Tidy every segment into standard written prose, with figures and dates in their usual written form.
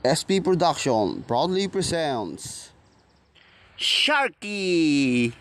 SP Production proudly presents Sharky!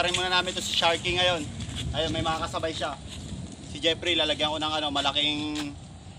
paliparin muna namin to si Sharky ngayon. Ayun, may mga kasabay siya. Si Jeffrey, lalagyan ko ng ano, malaking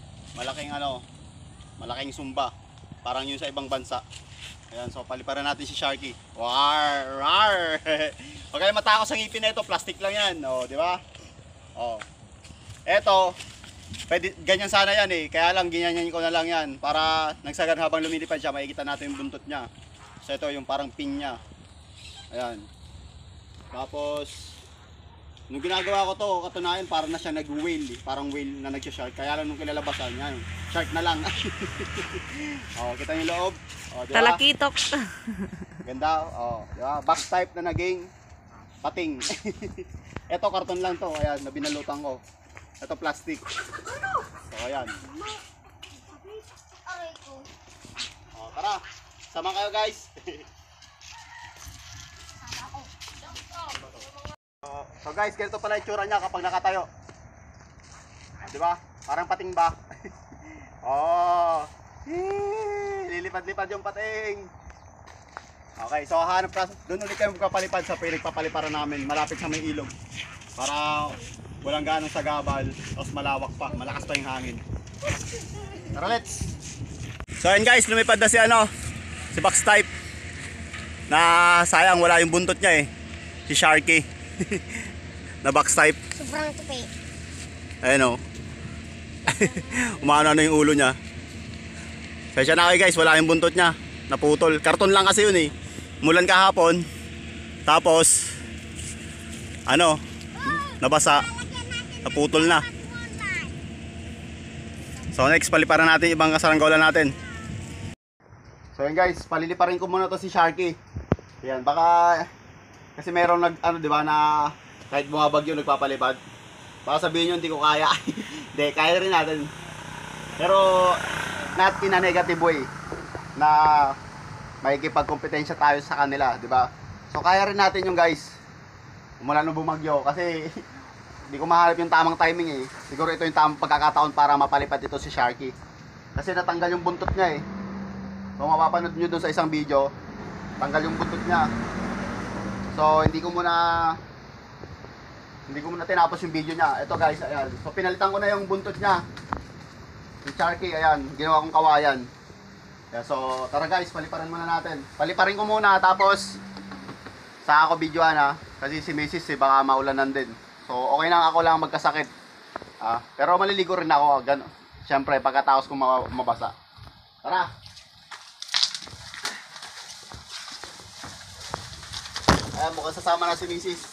sumba. Parang yun sa ibang bansa. Ayan, so paliparan natin si Sharky. War! Rar! Huwag kayo matakot sa ngipin na ito, plastic lang yan. O, di ba? O. Eto, pwede, ganyan sana yan eh. Kaya lang, ginyanyan ko na lang yan. Para nagsagan habang lumilipad siya, makikita natin yung buntot niya. So ito, yung parang pin niya. Ayan. Tapos, nung ginagawa ko to, katunayan, parang na siya nag-whale. Parang whale na nag-shark. Kaya lang nung kilalabasan, yan. Shark na lang. O, kita niyo loob. O, diba? Talakitok. Ganda. O, diba? Box type na naging pating. Ito, karton lang to. Ayan, nabinalutan ko. Ito, plastic. So, ayan. O, tara. Sama kayo, guys. So guys, ganito pala yung tsura niya kapag nakatayo. Di ba? Parang pating ba? Oh. Lilipad-lipad yung pating. Okay, so hanap ka. Doon ulit kayo magpapalipad sa pinagpapaliparan namin. Malapit sa may ilog. Para walang ganong sagabal. Tapos malawak pa. Malakas pa yung hangin. Tara, let's! So ayun guys, lumipad na si box type. Na sayang wala yung buntot niya eh. Si Sharky. Na box type. Sobrang tupi. Ayun o. Umano na yung ulo niya. Pasensya na kayo guys, wala yung buntot niya. Naputol. Karton lang kasi yun eh. Mulan kahapon. Tapos nabasa. Naputol na. So next, paliparan natin ibang kasaranggola natin. So yun guys, paliliparin ko muna to si Sharky. Yan, baka kasi merong di ba, na kahit bumabagyo nagpapalipad. Baka sabihin nyo hindi ko kaya. Hindi, kaya rin natin. Pero not in a negative way na makikipagkompetensya tayo sa kanila, di ba? So kaya rin natin yung guys. Umulan o bumagyo kasi hindi ko mahanap yung tamang timing eh. Siguro ito yung tamang pagkakataon para mapalipad ito si Sharky. Kasi natanggal yung buntot niya eh. So mapapanood nyo dun sa isang video, tanggal yung buntot niya. So hindi ko muna tinapos yung video niya. Ito guys, ayan. So pinalitan ko na yung buntot niya. Yung Sharky, ayan, ginawa kong kawayan. Yeah, so tara guys, paliparan muna natin. Paliparin ko muna tapos sa ako videoan ha. Kasi si Mrs. baka maulanan din. So okay lang, ako lang magkasakit. Pero maliligo rin ako. Siyempre pagkatapos kong mabasa. Tara! Ayan, mukhang sasama na si Mrs.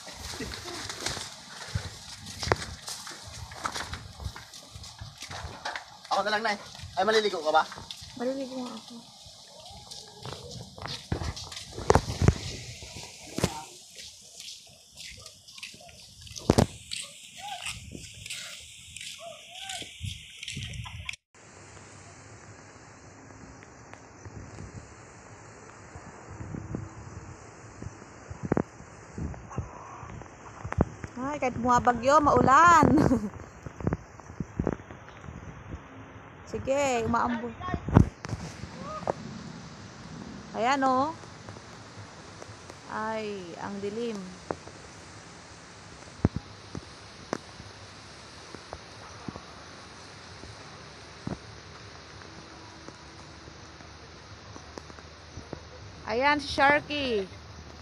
Ako na lang na eh. Ay, maliligo ka ba? Maliligo nga ako. Ay, kahit bumabagyo, maulan. Sige, umaambon. Ayan o. Ay, ang dilim. Ayan si Sharky.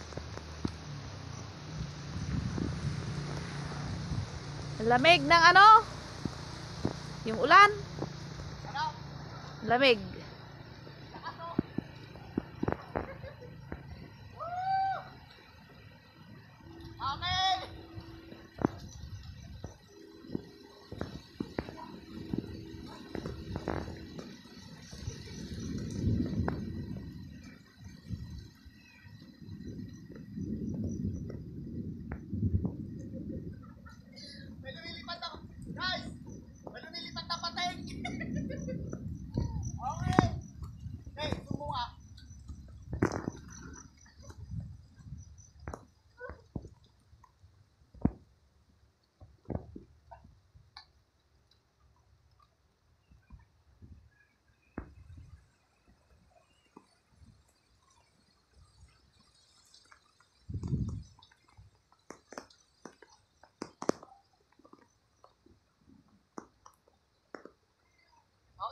Lamig ng yung ulan. Lamig. Okay.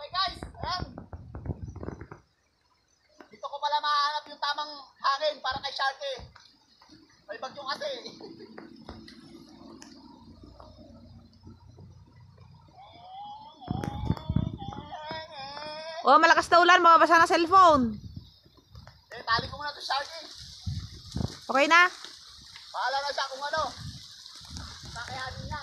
Okay guys, ayan. Dito ko pala mahanap yung tamang hangin para kay Sharky. May bagyo kasi. Oh, malakas na ulan, mababasa ng cellphone. Tali ko muna to Sharky. Okay na? Bahala na siya kung ano. Kakayanin niya.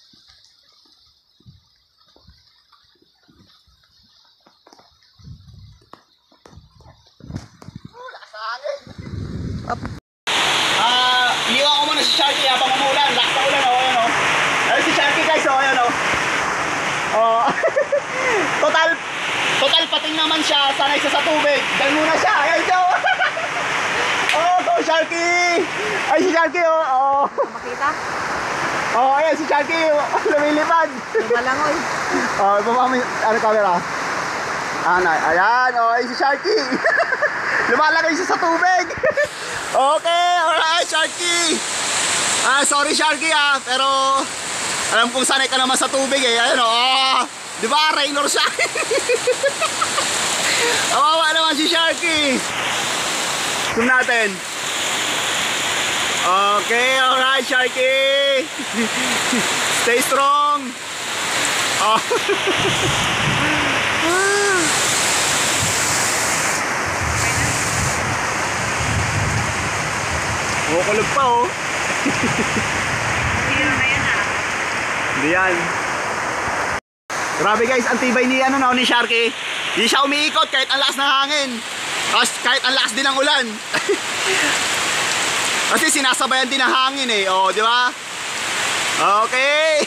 Lakas na hangin. Up. Iniwan ko muna si Sharky habang umuulan. Lakas na ulan, oh, ayan, oh. Ayun si Sharky guys, oh, ayan, oh. Oh. Total pating naman siya, sanay siya sa tubig. Dahil muna siya, ayan siya, oh. Oh, go Sharky! Ay, si Sharky, oh. Oh, Makita? oh ayan, si Sharky, oh. Lumilipad. Lumalangoy. Oh, baba mo yung, ano, camera? Ayan, oh, ay si Sharky. Lumalagay siya sa tubig. Okay, alright, Sharky. Sorry Sharky pero alam kong sanay ka naman sa tubig eh. Ayan, oh. Di ba, Raynor siya? Kawawa naman si Sharky. Zoom natin. Okay, alright, Sharky. Stay strong. Oh. Kukulog pa, oh. Hindi yan. Grabe guys, ang tibay ni ni Sharky. Hindi siya umiikot kahit ang lakas ng hangin. Kahit ang lakas din ng ulan. Kasi sinasabayan din ng hangin eh. Oh, di ba? Okay.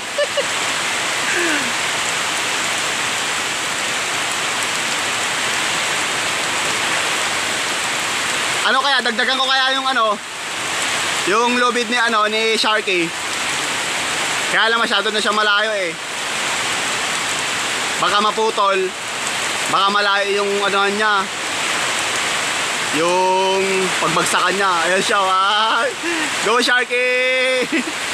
Ano kaya, dagdagan ko kaya yung yung lubid ni ni Sharky. Kaya lang masyado na siya malayo eh. Baka maputol. Baka malayo yung niya. Yung pagbagsakan niya. Ayan siya, go Sharky.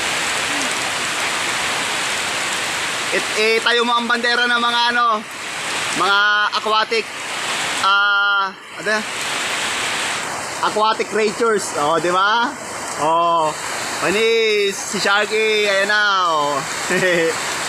Tayo mo ang bandera ng mga mga aquatic aquatic creatures. Oh, di ba? Oh, manis si Sharky, ayan na. Oh.